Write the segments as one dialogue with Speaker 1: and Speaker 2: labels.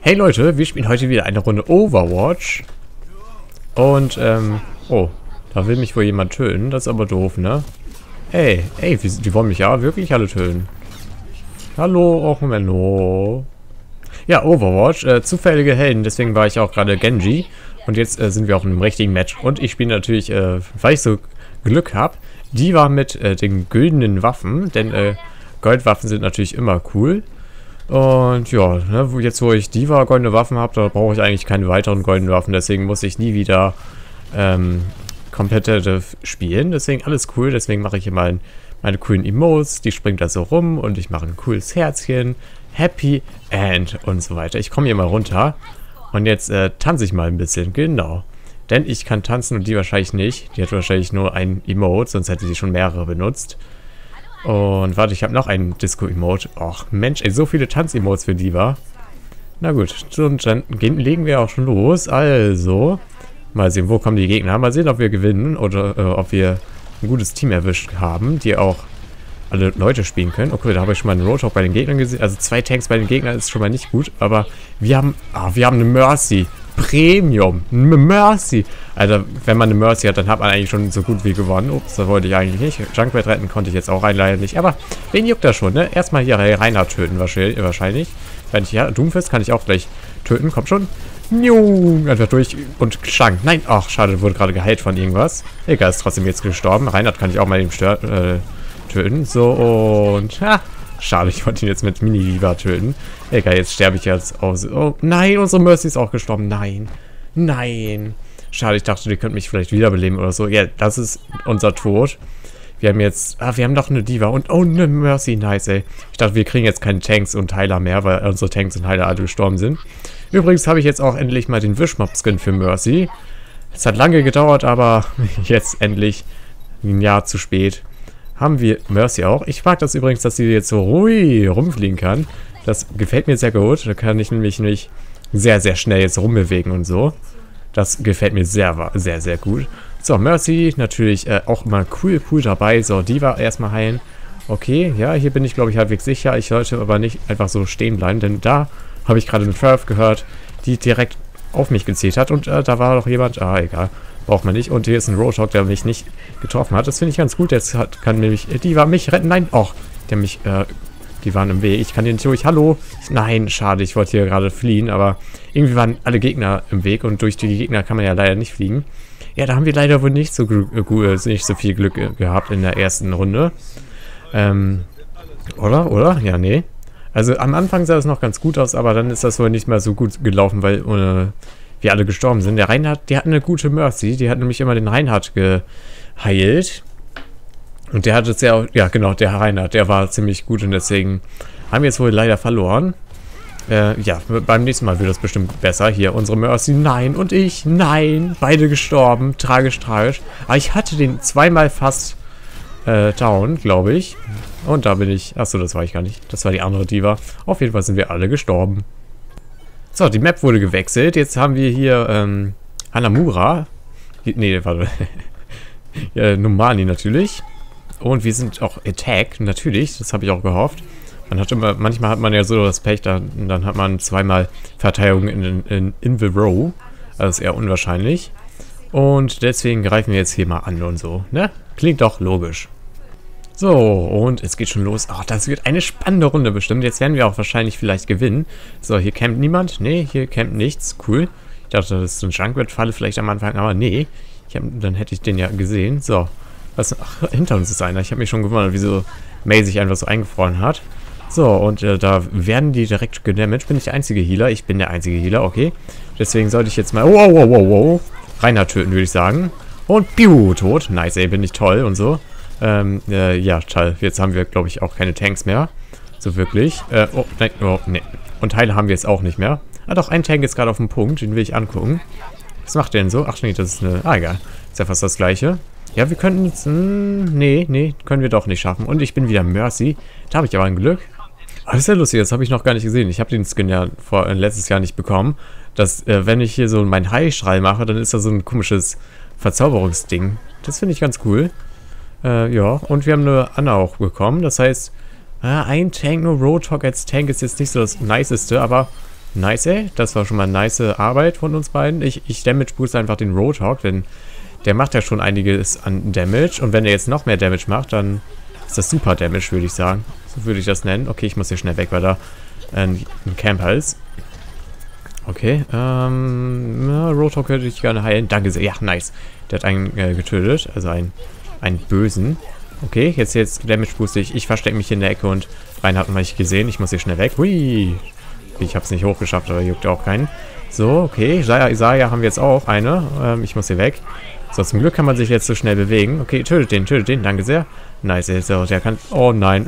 Speaker 1: Hey Leute, wir spielen heute wieder eine Runde Overwatch. Und, oh, da will mich wohl jemand töten. Das ist aber doof, ne? Ey, die wollen mich ja wirklich alle töten. Hallo, auch Menno. Ja, Overwatch, zufällige Helden, deswegen war ich auch gerade Genji. Und jetzt sind wir auch in einem richtigen Match. Und ich spiele natürlich, weil ich so Glück habe, die war mit den güldenen Waffen. Denn Goldwaffen sind natürlich immer cool. Und ja, ne, jetzt wo ich Diva goldene Waffen habe, da brauche ich eigentlich keine weiteren goldenen Waffen. Deswegen muss ich nie wieder competitive spielen. Deswegen alles cool. Deswegen mache ich hier mal meine coolen Emotes. Die springt da so rum und ich mache ein cooles Herzchen. Happy End und so weiter. Ich komme hier mal runter. Und jetzt tanze ich mal ein bisschen. Genau. Denn ich kann tanzen und die wahrscheinlich nicht. Die hat wahrscheinlich nur ein Emote, sonst hätte sie schon mehrere benutzt. Und warte, ich habe noch einen Disco-Emote. Och, Mensch, ey, so viele Tanz-Emotes für Diva. Na gut, und dann legen wir auch schon los. Also, mal sehen, wo kommen die Gegner. Mal sehen, ob wir gewinnen oder ob wir ein gutes Team erwischt haben, die auch alle Leute spielen können. Okay, da habe ich schon mal einen Roadhog bei den Gegnern gesehen. Also 2 Tanks bei den Gegnern ist schon mal nicht gut. Aber wir haben eine Mercy. Premium. Mercy. Also, wenn man eine Mercy hat, dann hat man eigentlich schon so gut wie gewonnen. Ups, das wollte ich eigentlich nicht. Junkrat retten konnte ich jetzt auch leider nicht. Aber wen juckt das schon, ne? Erstmal hier Reinhardt töten wahrscheinlich. Wenn ich, ja, Doomfist kann ich auch gleich töten. Kommt schon. Einfach durch und geschlagen. Nein, ach, schade, wurde gerade geheilt von irgendwas. Egal, ist trotzdem jetzt gestorben. Reinhardt kann ich auch mal eben töten. So, und schade, ich wollte ihn jetzt mit Mini-Diva töten. Egal, jetzt sterbe ich jetzt aus. Oh, nein, unsere Mercy ist auch gestorben. Nein. Nein. Schade, ich dachte, die könnten mich vielleicht wiederbeleben oder so. Ja, das ist unser Tod. Wir haben jetzt... wir haben doch eine Diva und... Oh, eine Mercy. Nice, ey. Ich dachte, wir kriegen jetzt keine Tanks und Heiler mehr, weil unsere Tanks und Heiler alle gestorben sind. Übrigens habe ich jetzt auch endlich mal den Wischmob-Skin für Mercy. Es hat lange gedauert, aber jetzt endlich ein Jahr zu spät. Haben wir Mercy auch. Ich mag das übrigens, dass sie jetzt so ruhig rumfliegen kann. Das gefällt mir sehr gut. Da kann ich nämlich nicht sehr, sehr schnell jetzt rumbewegen und so. Das gefällt mir sehr, sehr, sehr gut. So, Mercy natürlich auch immer cool dabei. So, Diva erstmal heilen. Okay, ja, hier bin ich, glaube ich, halbwegs sicher. Ich sollte aber nicht einfach so stehen bleiben, denn da habe ich gerade eine Ferf gehört, die direkt auf mich gezielt hat. Und da war doch jemand... egal. Braucht man nicht. Und hier ist ein Roadhog, der mich nicht getroffen hat. Das finde ich ganz gut. Jetzt kann nämlich Diva mich retten. Nein, och, der mich, die waren im Weg. Ich kann hier nicht durch. Hallo? Nein, schade. Ich wollte hier gerade fliehen, aber irgendwie waren alle Gegner im Weg und durch die Gegner kann man ja leider nicht fliegen. Ja, da haben wir leider wohl nicht so viel Glück gehabt in der ersten Runde. Oder? Ja, nee. Also am Anfang sah es noch ganz gut aus, aber dann ist das wohl nicht mehr so gut gelaufen, weil wir alle gestorben sind. Der Reinhardt, der hat eine gute Mercy. Die hat nämlich immer den Reinhardt geheilt. Und der hat es ja, genau, der Reinhardt, der war ziemlich gut und deswegen haben wir jetzt wohl leider verloren. Ja, beim nächsten Mal wird das bestimmt besser. Hier, unsere Mercy, nein, und ich, nein, beide gestorben, tragisch. Aber ich hatte den zweimal fast down, glaube ich. Und da bin ich, achso, das war ich gar nicht. Das war die andere Diva. Auf jeden Fall sind wir alle gestorben. So, die Map wurde gewechselt. Jetzt haben wir hier Hanamura. Nee, warte. Ja, Numani natürlich. Und wir sind auch Attack, natürlich. Das habe ich auch gehofft. Manchmal hat man ja so das Pech, dann hat man zweimal Verteidigung in the Row. Also ist eher unwahrscheinlich. Und deswegen greifen wir jetzt hier mal an und so. Ne? Klingt doch logisch. So, und es geht schon los. Ach, das wird eine spannende Runde bestimmt. Jetzt werden wir auch wahrscheinlich vielleicht gewinnen. So, hier campt niemand. Nee, hier campt nichts. Cool. Ich dachte, das ist so ein Junkrat-Falle vielleicht am Anfang, aber nee. Dann hätte ich den ja gesehen. So. Ach, hinter uns ist einer. Ich habe mich schon gewundert, wieso Mei sich einfach so eingefroren hat. So, und da werden die direkt gedamaged. Bin ich der einzige Healer? Ich bin der einzige Healer, okay. Deswegen sollte ich jetzt mal... Wow. Reinhardt töten, würde ich sagen. Und piu, tot. Nice, ey, bin ich toll und so. Ja, toll. Jetzt haben wir, glaube ich, auch keine Tanks mehr. So wirklich. Nein, nee. Und Teile haben wir jetzt auch nicht mehr. Ah, doch, ein Tank ist gerade auf dem Punkt. Den will ich angucken. Was macht der denn so? Ach, nee, das ist eine... egal. Ist ja fast das Gleiche. Ja, wir könnten jetzt... nee, können wir doch nicht schaffen. Und ich bin wieder Mercy. Da habe ich aber ein Glück. Aber das ist ja lustig. Das habe ich noch gar nicht gesehen. Ich habe den Skin ja letztes Jahr nicht bekommen. Dass, wenn ich hier so meinen Heilstrahl mache, dann ist da so ein komisches Verzauberungsding. Das finde ich ganz cool. Ja, und wir haben eine Anna auch bekommen. Das heißt, ein Tank, nur Roadhog als Tank ist jetzt nicht so das Niceste, aber Nice, ey. Das war schon mal nice Arbeit von uns beiden. Ich Damage boost einfach den Roadhog, denn der macht ja schon einiges an Damage. Und wenn er jetzt noch mehr Damage macht, dann ist das super Damage, würde ich sagen. So würde ich das nennen. Okay, ich muss hier schnell weg, weil da ein Camper ist. Okay, Roadhog könnte ich gerne heilen. Danke sehr. Ja, nice. Der hat einen getötet, also einen Bösen. Okay, jetzt Damage booste ich. Ich verstecke mich in der Ecke und Rein hat man nicht gesehen. Ich muss hier schnell weg. Hui. Ich habe es nicht hochgeschafft, aber juckt auch keinen. So, okay. Isaiah haben wir jetzt auch eine. Ich muss hier weg. So, zum Glück kann man sich jetzt so schnell bewegen. Okay, tötet den. Danke sehr. Nice, so, der kann... Oh nein.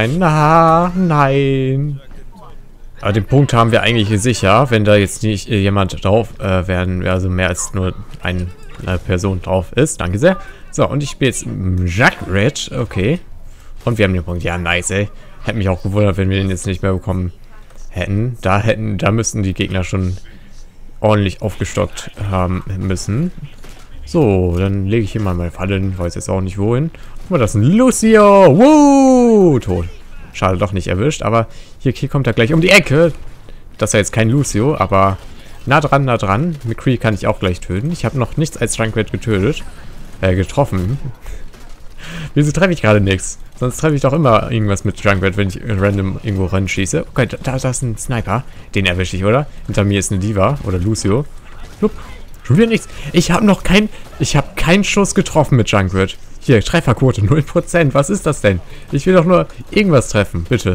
Speaker 1: Nein. Aber den Punkt haben wir eigentlich sicher, wenn da jetzt nicht jemand drauf werden, also mehr als nur eine Person drauf ist. Danke sehr. So, und ich spiele jetzt Junkrat. Okay. Und wir haben den Punkt. Ja, nice, ey. Hätte mich auch gewundert, wenn wir den jetzt nicht mehr bekommen hätten. Da müssten die Gegner schon ordentlich aufgestockt haben müssen. So, dann lege ich hier mal meine Falle hin. Weiß jetzt auch nicht wohin. Guck mal, das ist ein Lucio. Woo! Tot. Schade, doch nicht erwischt. Aber hier kommt er gleich um die Ecke. Das ist ja jetzt kein Lucio, aber nah dran. McCree kann ich auch gleich töten. Ich habe noch nichts als Junkrat getroffen. Wieso treffe ich gerade nichts? Sonst treffe ich doch immer irgendwas mit Junkrat, wenn ich random irgendwo ranschieße. Okay, da ist ein Sniper. Den erwische ich, oder? Hinter mir ist eine Diva oder Lucio. Hup. Schon wieder nichts. Ich habe keinen Schuss getroffen mit Junkrat. Hier, Trefferquote 0%. Was ist das denn? Ich will doch nur irgendwas treffen, bitte.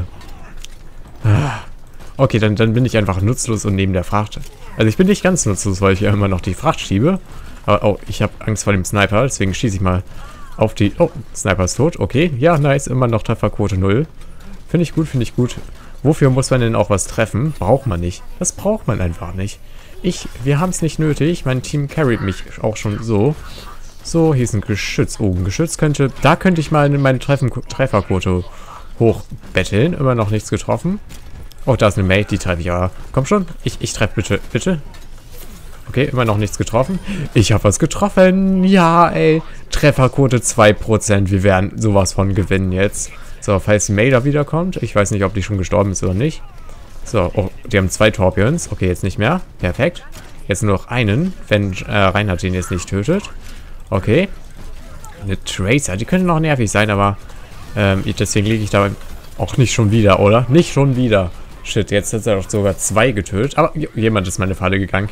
Speaker 1: Okay, dann bin ich einfach nutzlos und neben der Fracht. Also ich bin nicht ganz nutzlos, weil ich ja immer noch die Fracht schiebe. Aber, oh, ich habe Angst vor dem Sniper, deswegen schieße ich mal auf die... Oh, Sniper ist tot. Okay, ja, nice. Immer noch Trefferquote 0. Finde ich gut. Wofür muss man denn auch was treffen? Braucht man nicht. Das braucht man einfach nicht. Wir haben es nicht nötig. Mein Team carryt mich auch schon so. So, hier ist ein Geschütz. Oh, ein Geschütz könnte... Da könnte ich mal meine Trefferquote hochbetteln. Immer noch nichts getroffen. Oh, da ist eine Mate, die treffe ich aber. Komm schon. Ich treffe bitte. Okay, immer noch nichts getroffen. Ich habe was getroffen. Ja, ey. Trefferquote 2%. Wir werden sowas von gewinnen jetzt. So, falls Maida wiederkommt. Ich weiß nicht, ob die schon gestorben ist oder nicht. So, oh, die haben 2 Torpions. Okay, jetzt nicht mehr. Perfekt. Jetzt nur noch einen, wenn Reinhard den jetzt nicht tötet. Okay. Eine Tracer. Die könnte noch nervig sein, aber deswegen liege ich da auch nicht schon wieder, oder? Nicht schon wieder. Shit, jetzt hat er doch sogar 2 getötet. Aber jemand ist meine Falle gegangen.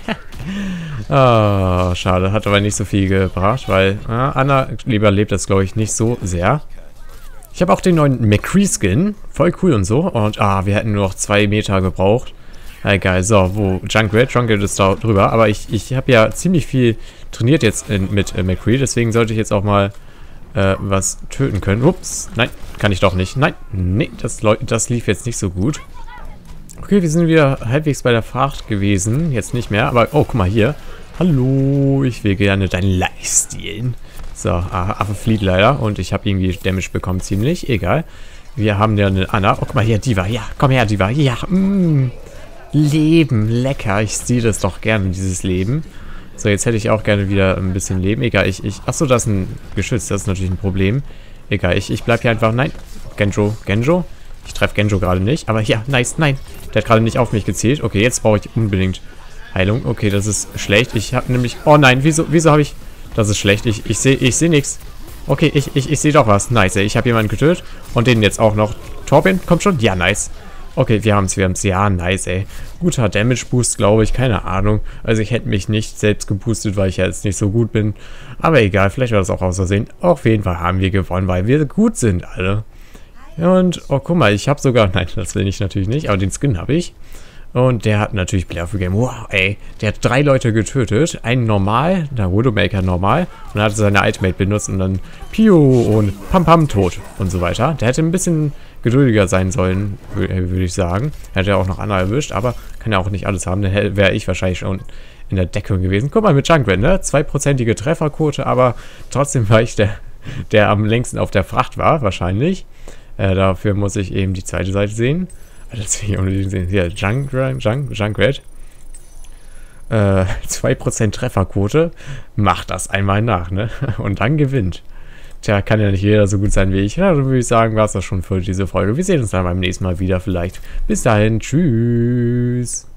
Speaker 1: Schade. Hat aber nicht so viel gebracht, weil Anna lieber lebt das, glaube ich, nicht so sehr. Ich habe auch den neuen McCree-Skin. Voll cool und so. Und wir hätten nur noch 2 Meter gebraucht. Egal, so, wo Junkrat ist da drüber. Aber ich habe ja ziemlich viel trainiert jetzt mit McCree. Deswegen sollte ich jetzt auch mal was töten können. Ups, nein, kann ich doch nicht. Nein, nee, das lief jetzt nicht so gut. Okay, wir sind wieder halbwegs bei der Fracht gewesen. Jetzt nicht mehr, aber... Oh, guck mal hier. Hallo, ich will gerne dein Life stehlen. So, Affe flieht leider. Und ich habe irgendwie Damage bekommen, ziemlich. Egal. Wir haben ja eine Anna. Oh, guck mal hier, Diva. Ja, komm her, Diva. Ja, Leben, lecker. Ich sehe das doch gerne, dieses Leben. So, jetzt hätte ich auch gerne wieder ein bisschen Leben. Egal, Achso, das ist ein Geschütz. Das ist natürlich ein Problem. Egal, ich bleib hier einfach... Nein, Genjo. Ich treffe Genjo gerade nicht. Aber ja, nice, nein. Der hat gerade nicht auf mich gezielt. Okay, jetzt brauche ich unbedingt Heilung. Okay, das ist schlecht. Ich habe nämlich... Oh nein, wieso habe ich... Das ist schlecht. Ich sehe nichts. Okay, ich sehe doch was. Nice, ey. Ich habe jemanden getötet. Und den jetzt auch noch. Torben, kommt schon? Ja, nice. Okay, wir haben's. Ja, nice, ey. Guter Damage-Boost, glaube ich. Keine Ahnung. Also ich hätte mich nicht selbst geboostet, weil ich ja jetzt nicht so gut bin. Aber egal, vielleicht war das auch aus Versehen. Auf jeden Fall haben wir gewonnen, weil wir gut sind, alle. Und, oh, guck mal, ich habe sogar... Nein, das will ich natürlich nicht, aber den Skin habe ich. Und der hat natürlich Player of the Game. Wow, ey. Der hat 3 Leute getötet. Einen normal, der Widowmaker normal. Und er hat seine Ultimate benutzt und dann Pio und Pam tot und so weiter. Der hätte ein bisschen geduldiger sein sollen, würde ich sagen. Er hätte ja auch noch Anna erwischt, aber kann ja auch nicht alles haben. Dann wäre ich wahrscheinlich schon in der Deckung gewesen. Guck mal mit Junkrat, ne? 2%ige Trefferquote, aber trotzdem war ich der am längsten auf der Fracht war, wahrscheinlich. Dafür muss ich eben die zweite Seite sehen. Das will ich unbedingt sehen. Hier, Junkrat. 2% Trefferquote. Macht das einmal nach, ne? Und dann gewinnt. Tja, kann ja nicht jeder so gut sein wie ich. Ja, dann würde ich sagen, war es das schon für diese Folge. Wir sehen uns dann beim nächsten Mal wieder vielleicht. Bis dahin, tschüss.